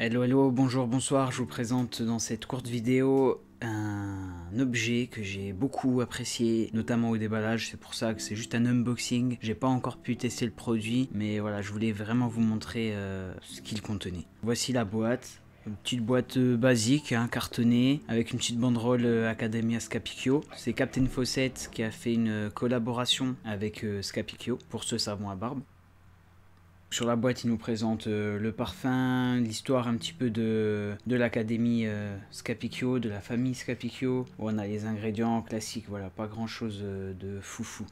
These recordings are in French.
Hello, hello, bonjour, bonsoir, je vous présente dans cette courte vidéo un objet que j'ai beaucoup apprécié, notamment au déballage, c'est pour ça que c'est juste un unboxing. J'ai pas encore pu tester le produit, mais voilà, je voulais vraiment vous montrer ce qu'il contenait. Voici la boîte. Une petite boîte basique, hein, cartonnée, avec une petite banderole Academia Scapicchio. C'est Captain Fawcett qui a fait une collaboration avec Scapicchio pour ce savon à barbe. Sur la boîte, il nous présente le parfum, l'histoire un petit peu de l'académie Scapicchio, de la famille Scapicchio. On a les ingrédients classiques, voilà, pas grand chose de foufou.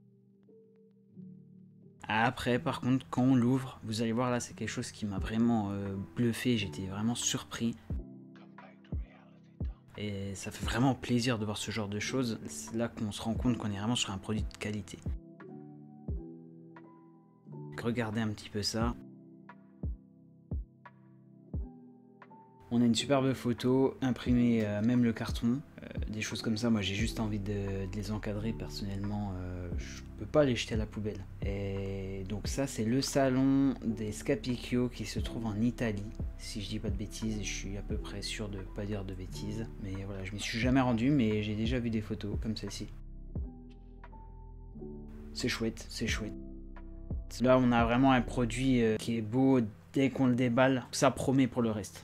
Après, par contre, quand on l'ouvre, vous allez voir là, c'est quelque chose qui m'a vraiment bluffé, j'étais vraiment surpris. Et ça fait vraiment plaisir de voir ce genre de choses. C'est là qu'on se rend compte qu'on est vraiment sur un produit de qualité. Regardez un petit peu ça. On a une superbe photo, imprimée même le carton, des choses comme ça, moi j'ai juste envie de les encadrer personnellement, je peux pas les jeter à la poubelle. Et donc ça c'est le salon des Scapicchio qui se trouve en Italie, si je dis pas de bêtises, je suis à peu près sûr de pas dire de bêtises. Mais voilà, je m'y suis jamais rendu, mais j'ai déjà vu des photos comme celle-ci. C'est chouette, c'est chouette. Là on a vraiment un produit qui est beau dès qu'on le déballe, ça promet pour le reste.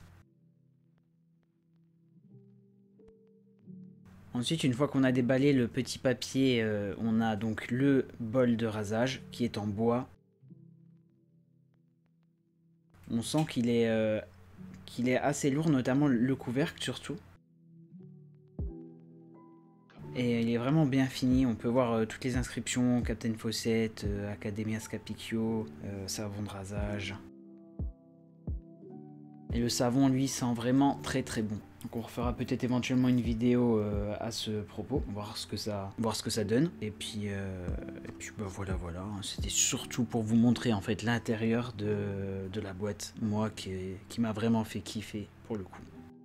Ensuite, une fois qu'on a déballé le petit papier, on a donc le bol de rasage qui est en bois. On sent qu'il est assez lourd, notamment le couvercle surtout. Et il est vraiment bien fini, on peut voir toutes les inscriptions, Captain Fawcett, Academia Scapicchio, savon de rasage. Et le savon, lui, sent vraiment très très bon. Donc on refera peut-être éventuellement une vidéo à ce propos, voir ce que ça donne. Et puis bah voilà, c'était surtout pour vous montrer en fait l'intérieur de la boîte, moi qui m'a vraiment fait kiffer pour le coup.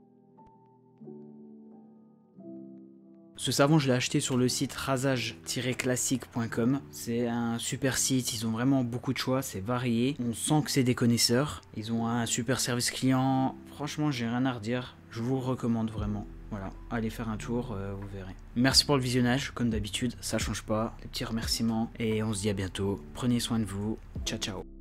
Ce savon, je l'ai acheté sur le site rasage-classique.com. C'est un super site, ils ont vraiment beaucoup de choix, c'est varié. On sent que c'est des connaisseurs. Ils ont un super service client. Franchement, j'ai rien à redire. Je vous le recommande vraiment. Voilà, allez faire un tour, vous verrez. Merci pour le visionnage, comme d'habitude, ça change pas. Les petits remerciements et on se dit à bientôt. Prenez soin de vous. Ciao, ciao.